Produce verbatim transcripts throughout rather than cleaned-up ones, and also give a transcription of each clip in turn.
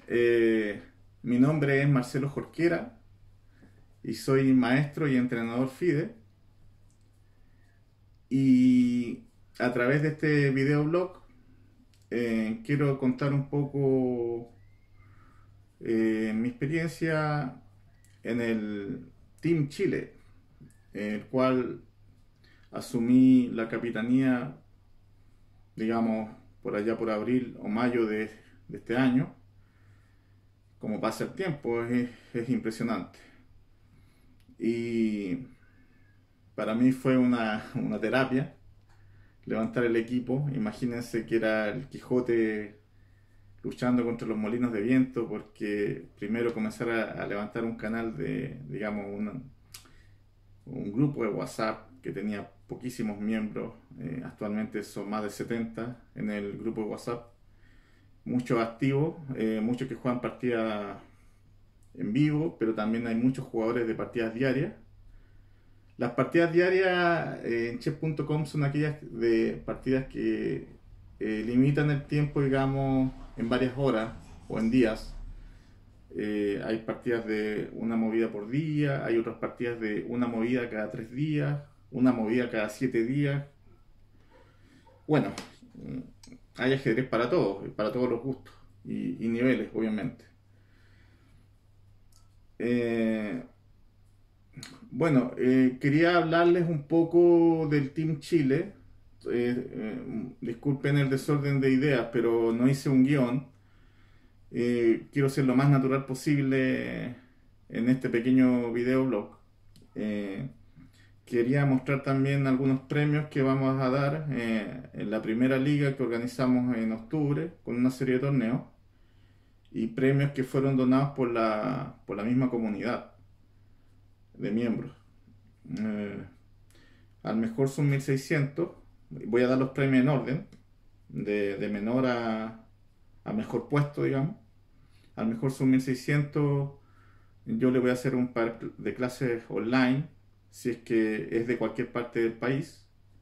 eh, mi nombre es Marcelo Jorquera y soy maestro y entrenador FIDE. Y a través de este videoblog eh, quiero contar un poco eh, mi experiencia en el Team Chile, el cual asumí la capitanía, digamos, por allá por abril o mayo de, de este año. Como pasa el tiempo, es, es impresionante. Y para mí fue una, una terapia levantar el equipo. Imagínense que era el Quijote luchando contra los molinos de viento, porque primero comenzar a, a levantar un canal de, digamos, una, un grupo de WhatsApp que tenía poquísimos miembros, eh, actualmente son más de setenta en el grupo de WhatsApp, muchos activos, eh, muchos que juegan partidas en vivo, pero también hay muchos jugadores de partidas diarias. Las partidas diarias eh, en chess punto com son aquellas de partidas que eh, limitan el tiempo, digamos, en varias horas o en días. Eh, hay partidas de una movida por día, hay otras partidas de una movida cada tres días, una movida cada siete días. Bueno, hay ajedrez para todos, para todos los gustos y, y niveles, obviamente. Eh, bueno, eh, quería hablarles un poco del Team Chile. Eh, eh, disculpen el desorden de ideas, pero no hice un guión. Eh, quiero ser lo más natural posible en este pequeño videoblog. Eh, quería mostrar también algunos premios que vamos a dar eh, en la primera liga que organizamos en octubre con una serie de torneos y premios que fueron donados por la, por la misma comunidad de miembros. Eh, al mejor son mil seiscientos. Voy a dar los premios en orden, de, de menor a, a mejor puesto, digamos. Al mejor son mil seiscientos. Yo le voy a hacer un par de clases online, si es que es de cualquier parte del país.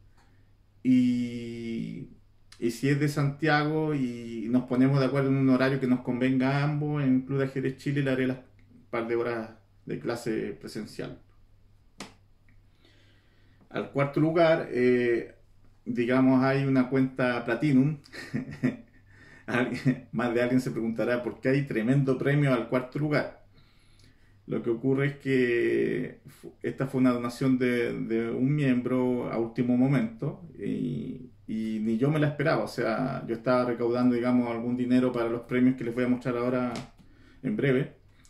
Y, y si es de Santiago y nos ponemos de acuerdo en un horario que nos convenga a ambos, en Club de Ajedrez Chile le haré las par de horas de clase presencial. Al cuarto lugar, eh, digamos, hay una cuenta Platinum. Más de alguien se preguntará por qué hay tremendo premio al cuarto lugar. Lo que ocurre es que esta fue una donación de, de un miembro a último momento y, y ni yo me la esperaba. O sea, yo estaba recaudando, digamos, algún dinero para los premios que les voy a mostrar ahora en breve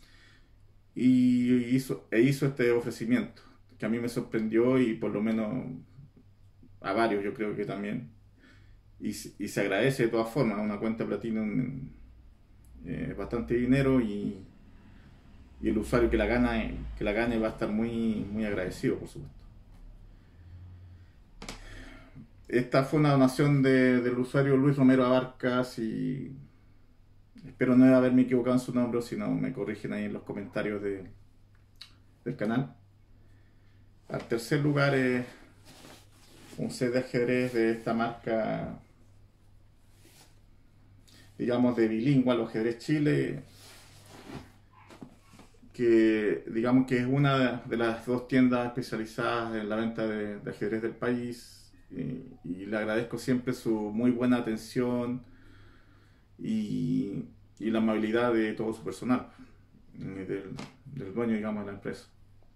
y hizo, e hizo este ofrecimiento que a mí me sorprendió y por lo menos a varios yo creo que también. Y, y se agradece de todas formas, una cuenta Platinum es eh, bastante dinero y, y el usuario que la, gana, que la gane va a estar muy, muy agradecido, por supuesto. Esta fue una donación de, del usuario Luis Romero Abarcas y espero no haberme equivocado en su nombre, si no me corrigen ahí en los comentarios de, del canal. Al tercer lugar es un set de ajedrez de esta marca, digamos, de Bilingual o Ajedrez Chile, que digamos que es una de las dos tiendas especializadas en la venta de, de ajedrez del país y, y le agradezco siempre su muy buena atención y, y la amabilidad de todo su personal, del, del dueño, digamos, de la empresa.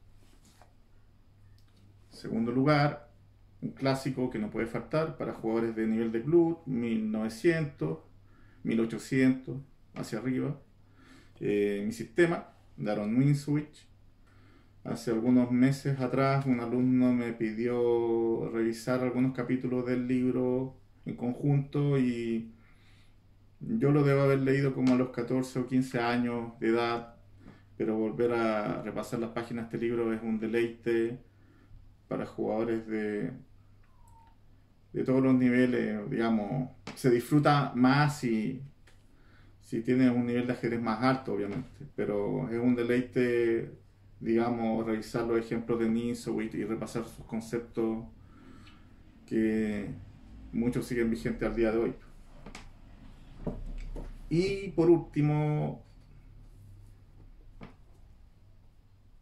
Segundo lugar, un clásico que no puede faltar para jugadores de nivel de club, mil novecientos, mil ochocientos, hacia arriba. Eh, mi sistema, Daron Winswitch. Hace algunos meses atrás un alumno me pidió revisar algunos capítulos del libro en conjunto y yo lo debo haber leído como a los catorce o quince años de edad, pero volver a repasar las páginas de este libro es un deleite para jugadores de, de todos los niveles, digamos, se disfruta más si, si tienes un nivel de ajedrez más alto, obviamente, pero es un deleite, digamos, revisar los ejemplos de Ninsowitz y repasar sus conceptos que muchos siguen vigentes al día de hoy. Y por último,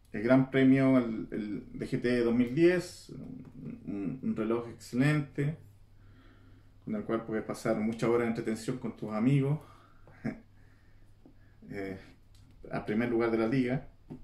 el Gran Premio el, el D G T dos mil diez, un, un reloj excelente, con el cual puedes pasar muchas horas de entretención con tus amigos, eh, a primer lugar de la liga.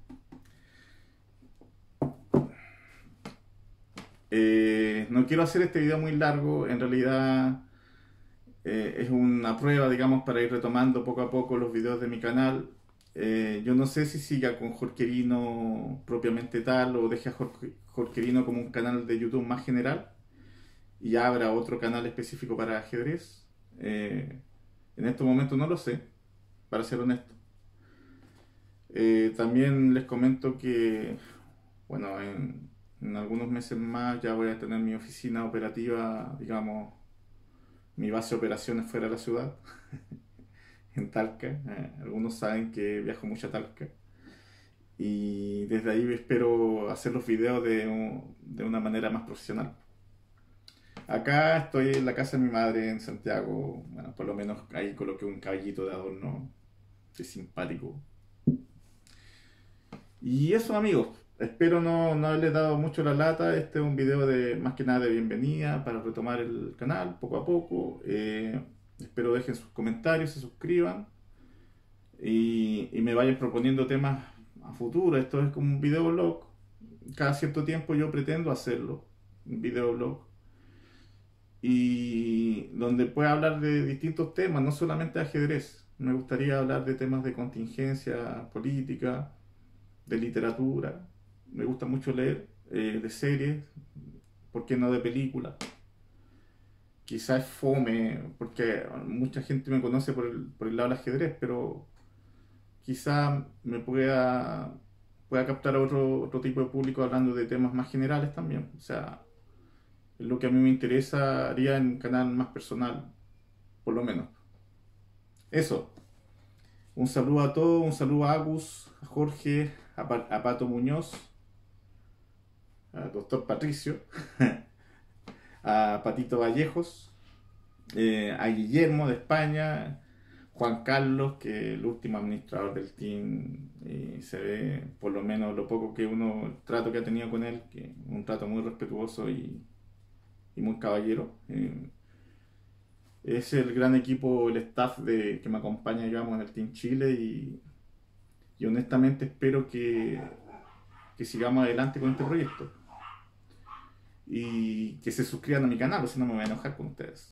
Eh, no quiero hacer este video muy largo, en realidad eh, es una prueba, digamos, para ir retomando poco a poco los videos de mi canal. Eh, yo no sé si siga con Jorquerino propiamente tal o deje a Jorge- Jorquerino como un canal de YouTube más general y abra otro canal específico para ajedrez. Eh, en estos momentos no lo sé, para ser honesto. Eh, también les comento que, bueno, en, en algunos meses más ya voy a tener mi oficina operativa, digamos, mi base de operaciones fuera de la ciudad, en Talca. Eh, algunos saben que viajo mucho a Talca. Y desde ahí espero hacer los videos de, un- de una manera más profesional. Acá estoy en la casa de mi madre en Santiago. Bueno, por lo menos ahí coloqué un caballito de adorno. Es simpático. Y eso, amigos. Espero no, no haberles dado mucho la lata. Este es un video de más que nada de bienvenida para retomar el canal poco a poco. Eh, espero dejen sus comentarios, se suscriban y, y me vayan proponiendo temas a futuro. Esto es como un videoblog. Cada cierto tiempo yo pretendo hacerlo, un videoblog, y donde pueda hablar de distintos temas, no solamente de ajedrez. Me gustaría hablar de temas de contingencia política, de literatura. Me gusta mucho leer, eh, de series, ¿por qué no de películas? Quizás es fome, porque mucha gente me conoce por el, por el lado del ajedrez, pero quizá me pueda, pueda captar a otro, otro tipo de público hablando de temas más generales también. O sea, es lo que a mí me interesa, haría en un canal más personal, por lo menos. Eso. Un saludo a todos, un saludo a Agus, a Jorge, a, Pa- a Pato Muñoz, a Doctor Patricio, a Patito Vallejos, eh, a Guillermo de España, Juan Carlos, que es el último administrador del team, y se ve por lo menos lo poco que uno, el trato que ha tenido con él, que un trato muy respetuoso y, y muy caballero. Eh, es el gran equipo, el staff de, que me acompaña, digamos, en el Team Chile y, y honestamente espero que, que sigamos adelante con este proyecto y que se suscriban a mi canal, o si no me voy a enojar con ustedes.